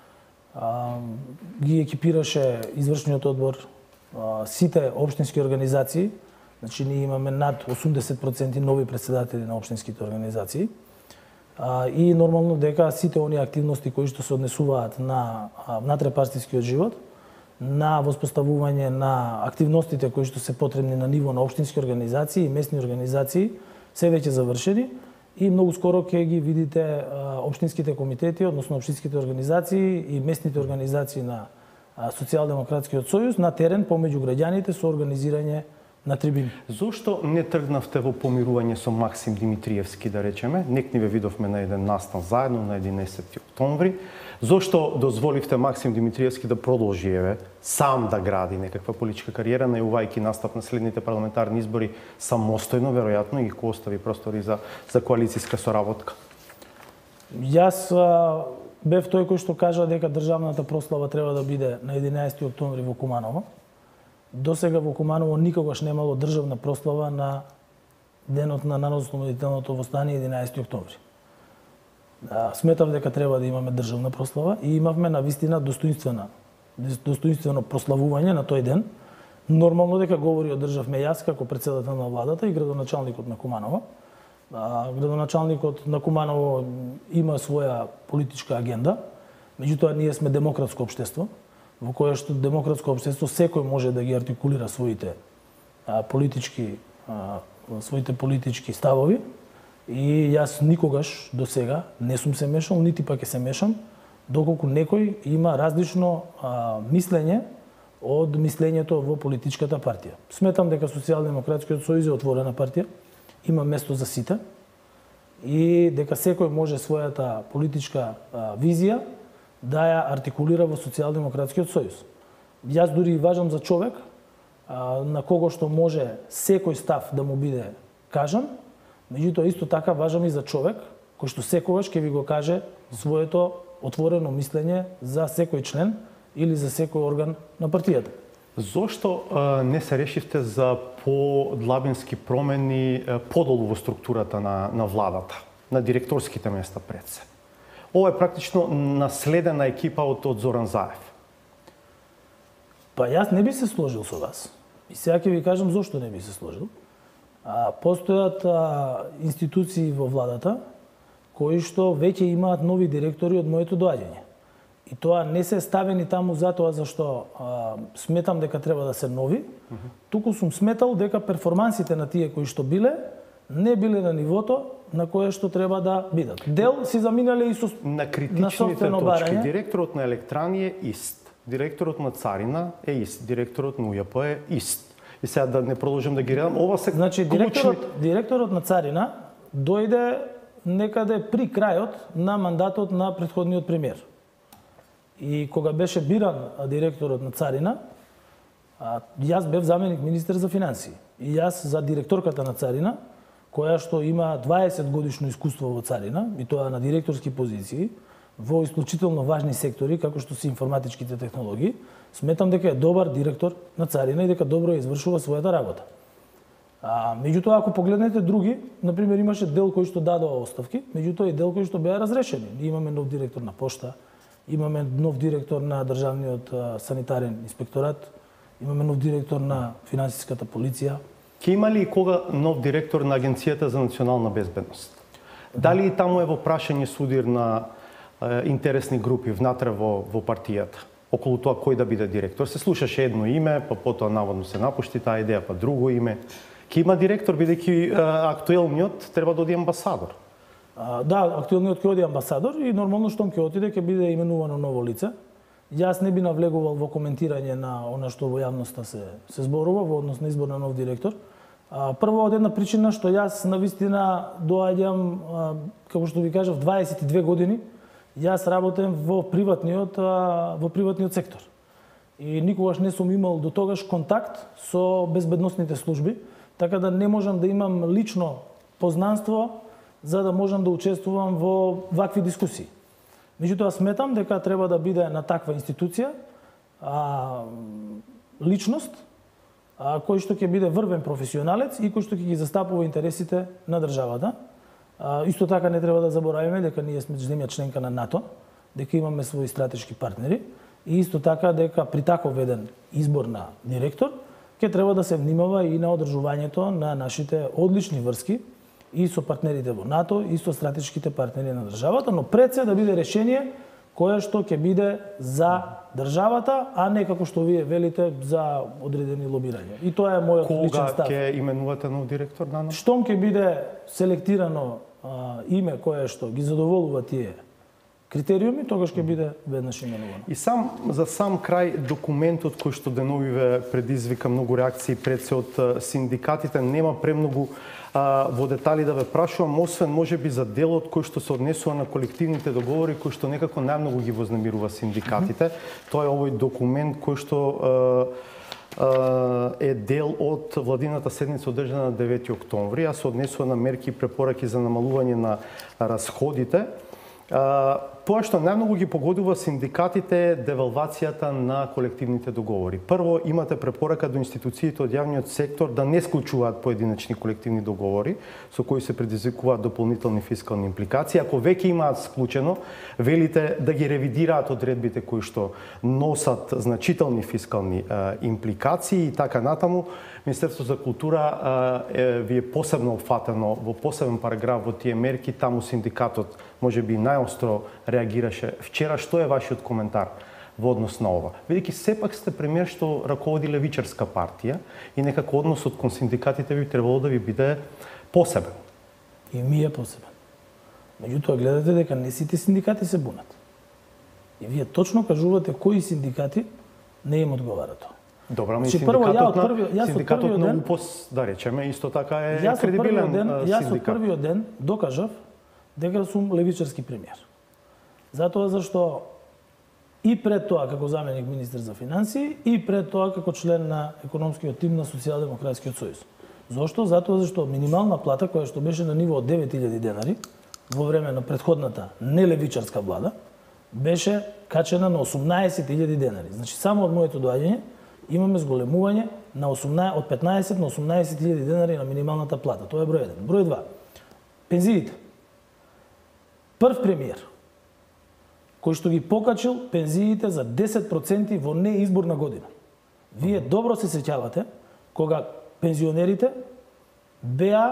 Ги екипираше извршниот одбор, сите општински организации, значи ние имаме над 80% нови претседатели на општинските организации. И нормално дека сите оние активности кои што се однесуваат на внатре-партискиот живот, на воспоставување на активностите кои што се потребни на ниво на општински организации и местни организации, се веќе завршени и многу скоро ќе ги видите општинските комитети, односно општинските организации и местните организации на Социјалдемократскиот сојуз на терен помеѓу граѓаните со организирање на трибини. Зошто не тргнавте во помирување со Максим Димитриевски, да речеме? Нек ни ве видовме на еден настан заедно на 11 октомври. Зошто дозволивте Максим Димитриевски да продолжи сам да гради некаква политичка кариера, најувајќи настап на следните парламентарни избори самостојно, веројатно, и ќе остави простори за коалицијска соработка? Јас бев тој кој што кажа дека државната прослава треба да биде на 11 октомври во Куманово. Досега во Куманово никогаш немало државна прослава на денот на Народно-ослободителното восстание 11 октомври. Сметав дека треба да имаме државна прослава и имавме навистина достоинствено прославување на тој ден. Нормално дека говори одржавме јас како претседател на владата и градоначалникот на Куманово. Градоначалникот на Куманово има своја политичка агенда, меѓутоа ние сме демократско општество, во кое што демократско општество секој може да ги артикулира своите политички ставови. И јас никогаш до сега не сум се мешал, нити пак ќе се мешам, доколку некој има различно мислење од мислењето во политичката партија. Сметам дека Социјалдемократскиот сојуз е отворена партија, има место за сите и дека секој може својата политичка визија да ја артикулира во Социјалдемократскиот сојуз. Јас дури и важам за човек на кого што може секој став да му биде кажан, меѓутоа исто така важам и за човек кој што секогаш ќе ви го каже своето отворено мислење за секој член или за секој орган на партијата. Зошто не се решивте за подлабински промени подолу во структурата на владата, на директорските места пред се? Ова е практично наследена екипа од Зоран Заев. Па јас не би се сложил со вас. И сега ќе ви кажам зошто не би се сложил. Постојат институции во владата кои што веќе имаат нови директори од моето доаѓање. И тоа не се ставени таму затоа зашто сметам дека треба да се нови, туку сум сметал дека перформансите на тие кои што биле не биле на нивото на кое што треба да бидат. Дел си заминале и со на критичните точки. Директорот на Електрани е ист, директорот на Царина е ист, директорот на УЈП е ист. И сега да не продолжам да ги редам, ова се значи директорот на Царина дојде некаде при крајот на мандатот на претходниот премиер. И кога беше биран директорот на Царина, јас бев заменик министер за финансии. И јас за директорката на Царина, која што има 20 годишно искуство во Царина, и тоа на директорски позиции, во исклучително важни сектори, како што се информатичките технологии, сметам дека е добар директор на Царина и дека добро извршува својата работа. Меѓутоа, ако погледнете други, например, имаше дел кој што дадоа оставки, меѓутоа и дел кој што беа разрешени. Имаме нов директор на Пошта, имаме нов директор на Државниот санитарен инспекторат, имаме нов директор на финансиската полиција. Ке има ли и кога нов директор на Агенцијата за национална безбедност? Дали и таму е во прашање судир на интересни групи внатре во партијата, околу тоа кој да биде директор? Се слушаше едно име, па потоа наводно се напушти таа идеја, па друго име. Ке има директор, бидејќи актуелниот треба да оди амбасадор. Да, актуелниот ќе оди амбасадор и нормално штом ќе отиде ќе биде именувано ново лице. Јас не би навлегувал во коментирање на она што во јавноста се зборува во однос на избор на нов директор. Прво од една причина што јас навистина доаѓам, како што ви кажав, 22 години. Јас работам во приватниот сектор. И никогаш не сум имал до тогаш контакт со безбедносните служби, така да не можам да имам лично познанство за да можам да учествувам во вакви дискусии. Меѓутоа сметам дека треба да биде на таква институција личност кој што ќе биде врвен професионалец и кој што ќе ги застапува интересите на државата. Исто така не треба да забораваме дека ние сме земја членка на НАТО, дека имаме своји стратешки партнери и исто така дека при таков еден избор на директор ќе треба да се внимава и на одржувањето на нашите одлични врски и со партнерите во НАТО, и со стратешките партнери на државата, но пред се да биде решение кое што ќе биде за државата, а не како што вие велите за одредени лобирања. И тоа е мојот личен став. Кога ќе именувате нов директор на НАТО? Штом ќе биде селектирано име кое што ги задоволува тие критериуми, тогаш ќе биде веднаш именувано. И за сам крај, документот кој што деновиве предизвика многу реакции пред се од синдикатите, нема премногу во детали да ве прашувам, освен можеби за делот кој што се однесува на колективните договори, кој што некако најмногу ги вознемирува синдикатите. Тоа е овој документ кој што е дел од владината седница одржана на 9 октомври, а се однесува на мерки и препораки за намалување на расходите. Тоа што најмногу ги погодува синдикатите е девалвацијата на колективните договори. Прво, имате препорака до институциите од јавниот сектор да не склучуваат поединечни колективни договори со кои се предизвикуваат дополнителни фискални импликации. Ако веќе имаат склучено, велите да ги ревидираат одредбите кои што носат значителни фискални импликации и така натаму. Министерството за култура ви е посебно опфатено во посебен параграф во тие мерки, таму синдикатот можеби најостро реагираше. Вчера што е вашиот коментар во однос на ова? Бидејќи сепак сте премиер што раководи левичарска партија и некако односот кон синдикатите би требало да ви биде посебен. И ми е посебен. Меѓутоа гледате дека не сите синдикати се бунат. И вие точно кажувате кои синдикати не им одговара тоа. Добра, ама синдикатот на УПОС, да речеме, исто така е кредибилен синдикат. Јас од првиот ден докажав дека сум левичарски премиер. Затоа зашто и пред тоа како заменик министер за финансии и пред тоа како член на економскиот тим на Социјалдемократскиот сојуз. Зошто? Затоа зашто минимална плата која што беше на ниво од 9000 денари во време на претходната нелевичарска влада беше качена на 18000 денари. Значи само од моето доаѓање имаме зголемување на од 15 на 18.000 денари на минималната плата. Тоа е број 1. Број 2. Пензиите. Прв премиер кој што ги покачил пензиите за 10% во неизборна година. Вие добро се сеќавате кога пензионерите беа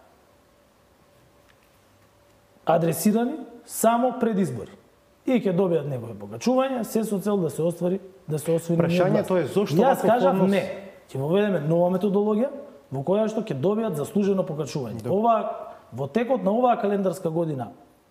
адресирани само пред избори. И ќе добијат некој покачување, се со цел да се освои Прашањето е зошто Јас кажав не. Ќе воведеме нова методологија во која што ќе добијат заслужено покачување. Во текот на оваа календарска година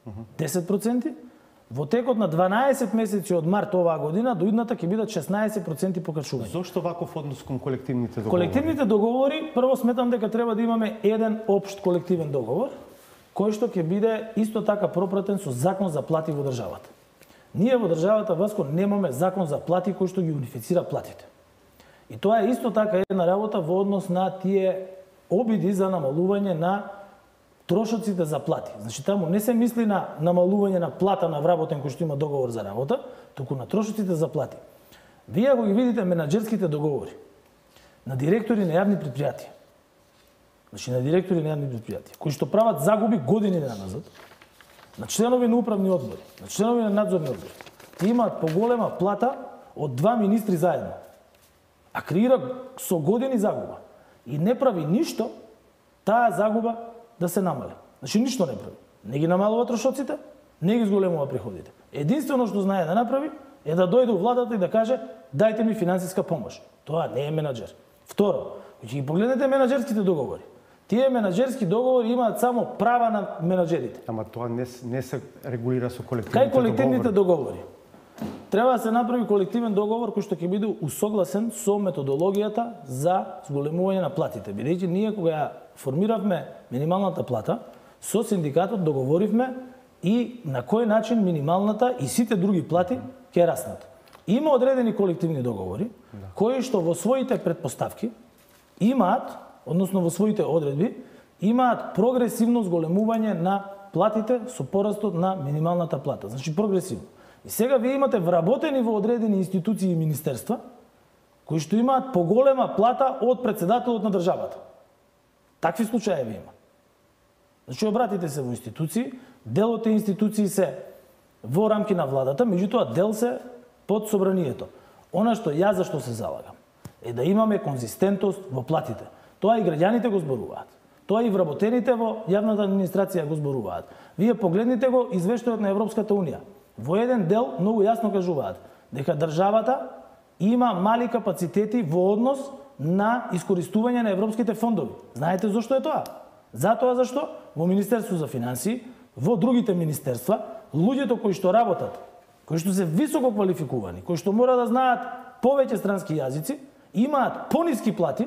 10%, во текот на 12 месеци од март оваа година до идната ќе бидат 16% покачување. Зошто ваков однос кон колективните договори? Колективните договори, прво сметам дека треба да имаме еден општ колективен договор кој што ќе биде исто така пропратен со закон за плати во државата. Ние во државата Васко немаме закон за плати кој што ги унифицира платите. И тоа е исто така една работа во однос на тие обиди за намалување на трошоците за плати. Значи таму не се мисли на намалување на плата на вработен кој што има договор за работа, туку на трошоците за плати. Вие ако ги видите менаџерските договори на директори на јавни претпријатија, значи на директори на јавни претпријатија, кои што прават загуби години назад, на членови на управни одбори, на членови на надзорни одбори, тие имаат поголема плата од 2 министри заедно, а креира со години загуба. И не прави ништо таа загуба да се намали. Значи ништо не прави. Не ги намалува трошоците, не ги зголемува приходите. Единствено што знае да направи е да дојде у владата и да каже дајте ми финансиска помош. Тоа не е менаџер. Второ, ќе ги погледнете менаџерските договори. Тие менаџерски договори имаат само права на менаџерите. Ама тоа не се регулира со колективните договори. Кај колективните договори? Треба да се направи колективен договор кој што ќе биде усогласен со методологијата за зголемување на платите. Бидејќи ние кога ја формиравме минималната плата, со синдикатот договоривме и на кој начин минималната и сите други плати ќе раснат. Има одредени колективни договори кои што во своите претпоставки имаат, односно во своите одредби, имаат прогресивно зголемување на платите со порастот на минималната плата. Значи прогресивно. И сега вие имате вработени во одредени институции и министерства кои што имаат поголема плата од претседателот на државата. Такви случаи има. Значи обратите се во институции, дел од тие институции се во рамки на владата, меѓутоа дел се под собранието. Она што јас зашто се залагам е да имаме конзистентност во платите. Тоа и граѓаните го зборуваат. Тоа и вработените во јавната администрација го зборуваат. Вие погледнете го извештајот на Европската унија. Во еден дел многу јасно кажуваат дека државата има мали капацитети во однос на искористување на европските фондови. Знаете зошто е тоа? Затоа зашто во Министерство за финансии, во другите министерства, луѓето кои што работат, кои што се високо квалификувани, кои што мора да знаат повеќе странски јазици, имаат пониски плати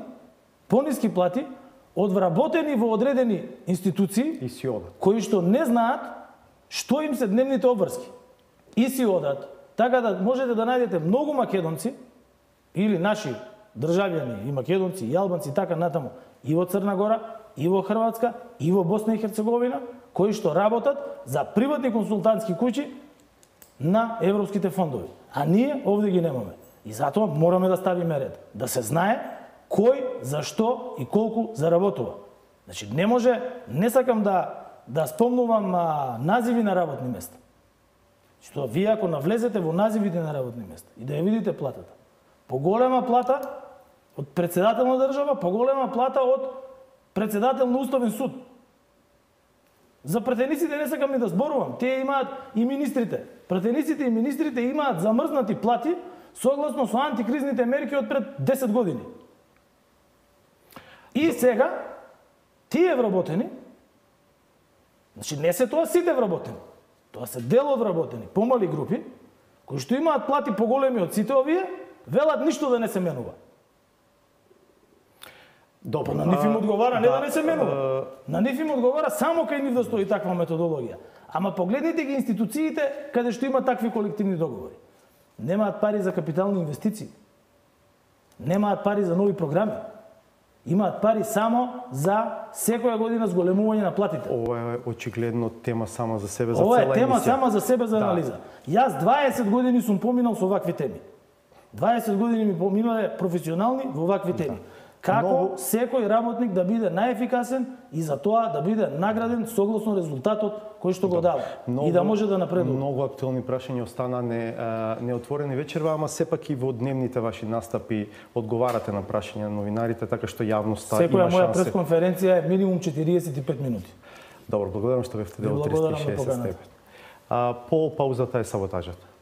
од вработени во одредени институции И си одат. кои што не знаат што им се дневните обврски. И си одат. Така да можете да најдете многу македонци или наши државјани и македонци и албанци така натаму и во Црна Гора, и во Хрватска, и во Босна и Херцеговина, кои што работат за приватни консултантски куќи на европските фондови. А ние овде ги немаме. И затоа мораме да ставиме ред. Да се знае кој, зашто и колку заработува. Значи, не може, не сакам да спомнувам називи на работни места. Што вие ако навлезете во називите на работни места и да ја видите платата, поголема плата од председател на држава, поголема плата од председател на Уставен суд. За пратениците не сакам ни да зборувам. Тие имаат и министрите. Пратениците и министрите имаат замрзнати плати согласно со антикризните мерки од пред 10 години. И сега, тие вработени, значи не се тоа сите вработени, тоа се дел од вработени, помали групи, кои што имаат плати поголеми од сите овие, велат ништо да не се менува. Добро. На нив им одговара не да не се менува. На нив им одговара само кај нив да стои таква методологија. Ама погледнете ги институциите каде што има такви колективни договори. Немаат пари за капитални инвестиции. Немаат пари за нови програми. Имаат пари само за секоја година зголемување на платите. Ова е очигледно тема сама за себе, за Ова цела е тема емисија. сама за себе за анализа. Јас 20 години сум поминал со вакви теми. 20 години ми поминале професионални во вакви теми. Како секој работник да биде најефикасен и за тоа да биде награден согласно резултатот кој што го дава и да може да напредува. Многу актуелни прашања остана неотворени вечерва, ама сепак и во дневните ваши настапи одговарате на прашања на новинарите, така што јавноста има Секоја моја шансе. пресконференција е минимум 45 минути. Добро, благодарам што бевте дел од 360 степени. По паузата е саботажата.